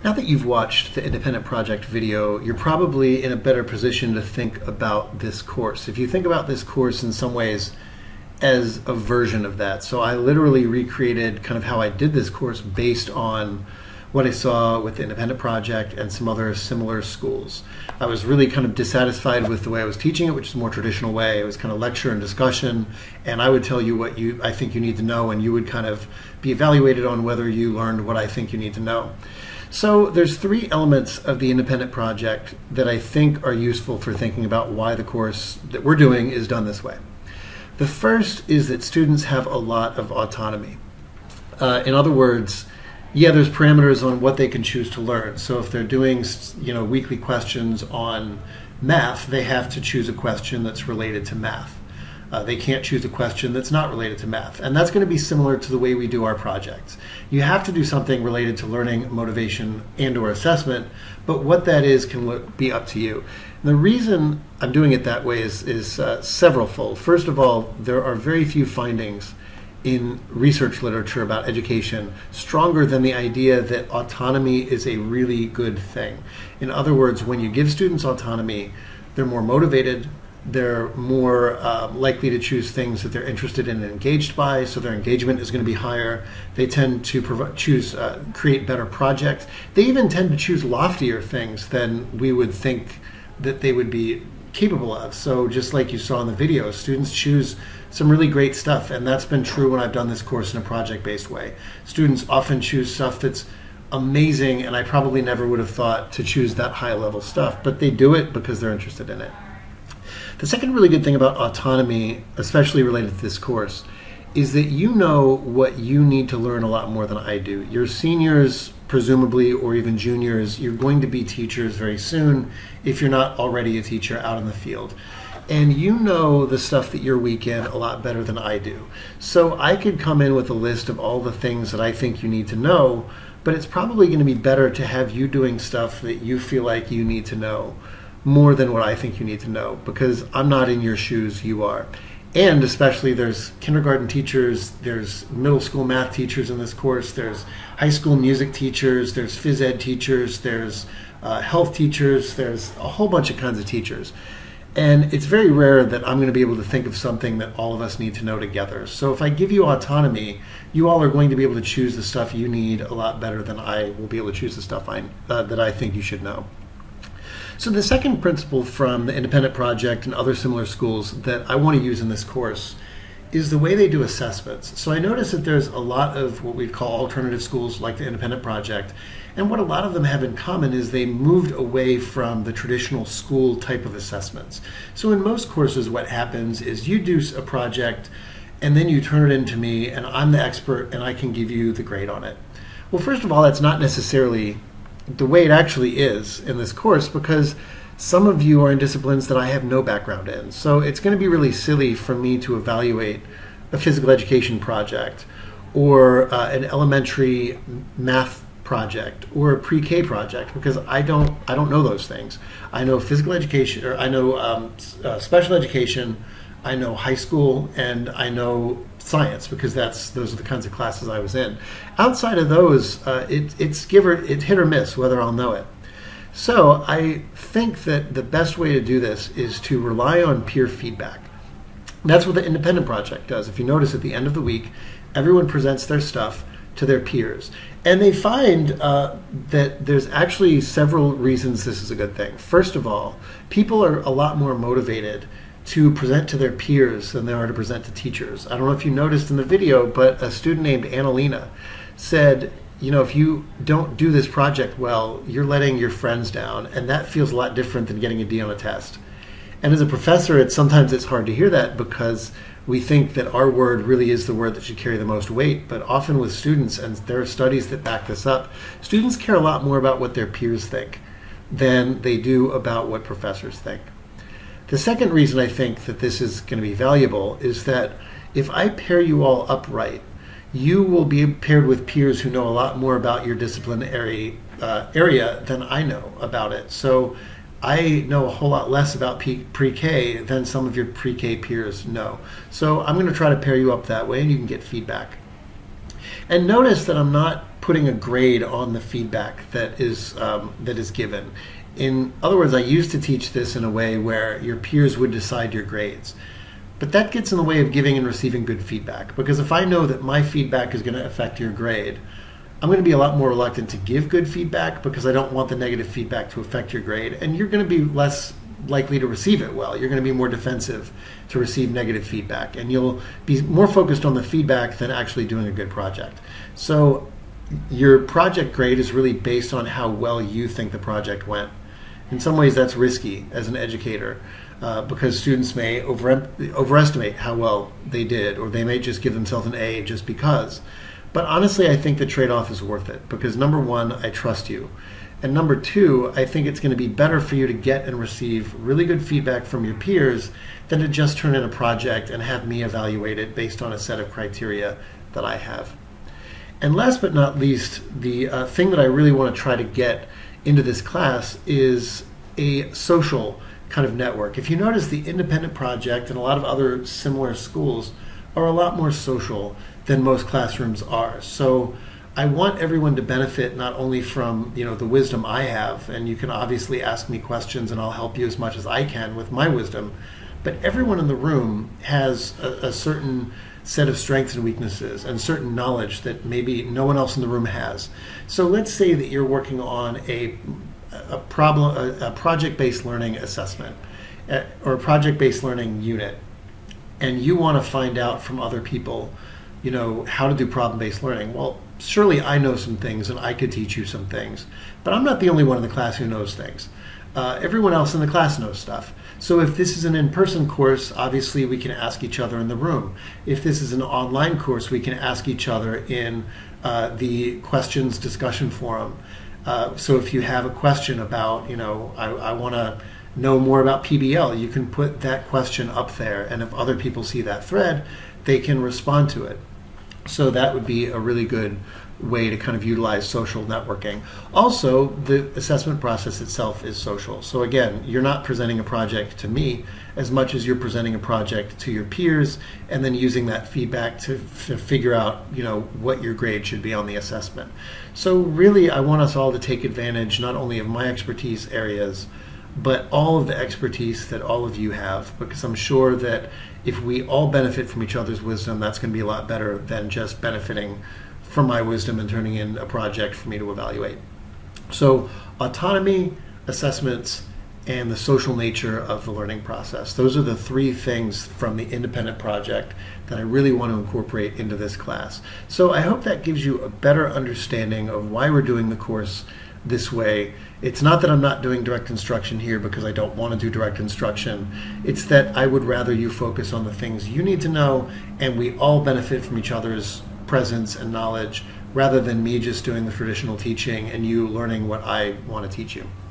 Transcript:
Now that you've watched the Independent Project video, you're probably in a better position to think about this course. If you think about this course in some ways as a version of that. So I literally recreated kind of how I did this course based on what I saw with the Independent Project and some other similar schools. I was really kind of dissatisfied with the way I was teaching it, which is a more traditional way. It was kind of lecture and discussion, and I would tell you what I think you need to know, and you would kind of be evaluated on whether you learned what I think you need to know. So there's three elements of the Independent Project that I think are useful for thinking about why the course that we're doing is done this way. The first is that students have a lot of autonomy. In other words, yeah, there's parameters on what they can choose to learn. So if they're doing, weekly questions on math, they have to choose a question that's related to math. They can't choose a question that's not related to math. And that's going to be similar to the way we do our projects. You have to do something related to learning, motivation, and/or assessment, but what that is can be up to you. And the reason I'm doing it that way is severalfold. First of all, there are very few findings in research literature about education stronger than the idea that autonomy is a really good thing. In other words, when you give students autonomy, they're more motivated, they're more likely to choose things that they're interested in and engaged by, so their engagement is going to be higher. They tend to create better projects. They even tend to choose loftier things than we would think that they would be capable of. So just like you saw in the video, students choose some really great stuff, and that's been true when I've done this course in a project-based way. Students often choose stuff that's amazing, and I probably never would have thought to choose that high-level stuff, but they do it because they're interested in it. The second really good thing about autonomy, especially related to this course, is that you know what you need to learn a lot more than I do. Your seniors, presumably, or even juniors, you're going to be teachers very soon if you're not already a teacher out in the field. And you know the stuff that you're weak in a lot better than I do. So I could come in with a list of all the things that I think you need to know, but it's probably going to be better to have you doing stuff that you feel like you need to know more than what I think you need to know, because I'm not in your shoes, you are. And especially there's kindergarten teachers, there's middle school math teachers in this course, there's high school music teachers, there's phys ed teachers, there's health teachers, there's a whole bunch of kinds of teachers. And it's very rare that I'm going to be able to think of something that all of us need to know together. So if I give you autonomy, you all are going to be able to choose the stuff you need a lot better than I will be able to choose the stuff that I think you should know. So the second principle from the Independent Project and other similar schools that I want to use in this course is the way they do assessments. So I notice that there's a lot of what we'd call alternative schools like the Independent Project, and what a lot of them have in common is they moved away from the traditional school type of assessments. So in most courses what happens is you do a project and then you turn it into me and I'm the expert and I can give you the grade on it. Well, first of all, that's not necessarily the way it actually is in this course, because some of you are in disciplines that I have no background in. So it's going to be really silly for me to evaluate a physical education project or an elementary math project or a pre-K project, because I don't know those things. I know physical education, or I know special education, I know high school, and I know science, because those are the kinds of classes I was in. Outside of those, it's hit or miss whether I'll know it. So I think that the best way to do this is to rely on peer feedback. That's what the Independent Project does. If you notice, at the end of the week, everyone presents their stuff to their peers. And they find that there's actually several reasons this is a good thing. First of all, people are a lot more motivated to present to their peers than they are to present to teachers. I don't know if you noticed in the video, but a student named Annalena said, if you don't do this project well, you're letting your friends down, and that feels a lot different than getting a D on a test. And as a professor, sometimes it's hard to hear that, because we think that our word really is the word that should carry the most weight, but often with students, and there are studies that back this up, students care a lot more about what their peers think than they do about what professors think. The second reason I think that this is going to be valuable is that if I pair you all up right, you will be paired with peers who know a lot more about your disciplinary area than I know about it. So I know a whole lot less about pre-K than some of your pre-K peers know. So I'm going to try to pair you up that way, and you can get feedback. And notice that I'm not putting a grade on the feedback that is given. In other words, I used to teach this in a way where your peers would decide your grades. But that gets in the way of giving and receiving good feedback, because if I know that my feedback is going to affect your grade, I'm going to be a lot more reluctant to give good feedback because I don't want the negative feedback to affect your grade, and you're going to be less likely to receive it well. You're going to be more defensive to receive negative feedback, and you'll be more focused on the feedback than actually doing a good project. So your project grade is really based on how well you think the project went. In some ways that's risky as an educator, because students may overestimate how well they did, or they may just give themselves an A just because. But honestly, I think the trade-off is worth it, because number one, I trust you. And number two, I think it's going to be better for you to get and receive really good feedback from your peers than to just turn in a project and have me evaluate it based on a set of criteria that I have. And last but not least, the thing that I really want to try to get into this class is a social kind of network. If you notice, the independent project and a lot of other similar schools are a lot more social than most classrooms are. So I want everyone to benefit not only from the wisdom I have, and you can obviously ask me questions and I'll help you as much as I can with my wisdom, but everyone in the room has a certain set of strengths and weaknesses and certain knowledge that maybe no one else in the room has. So let's say that you're working on a project-based learning assessment or a project-based learning unit, and you want to find out from other people how to do problem-based learning. Well, surely I know some things and I could teach you some things, but I'm not the only one in the class who knows things. Everyone else in the class knows stuff. So if this is an in-person course, obviously we can ask each other in the room. If this is an online course, we can ask each other in the questions discussion forum. So if you have a question about, I want to know more about PBL, you can put that question up there, and if other people see that thread, they can respond to it. So that would be a really good way to kind of utilize social networking. Also, the assessment process itself is social. So again, you're not presenting a project to me as much as you're presenting a project to your peers, and then using that feedback to figure out what your grade should be on the assessment. So really, I want us all to take advantage not only of my expertise areas, but all of the expertise that all of you have, because I'm sure that if we all benefit from each other's wisdom, that's going to be a lot better than just benefiting from my wisdom and turning in a project for me to evaluate. So autonomy, assessments, and the social nature of the learning process. Those are the three things from the independent project that I really want to incorporate into this class. So I hope that gives you a better understanding of why we're doing the course this way. It's not that I'm not doing direct instruction here because I don't want to do direct instruction. It's that I would rather you focus on the things you need to know, and we all benefit from each other's presence and knowledge, rather than me just doing the traditional teaching and you learning what I want to teach you.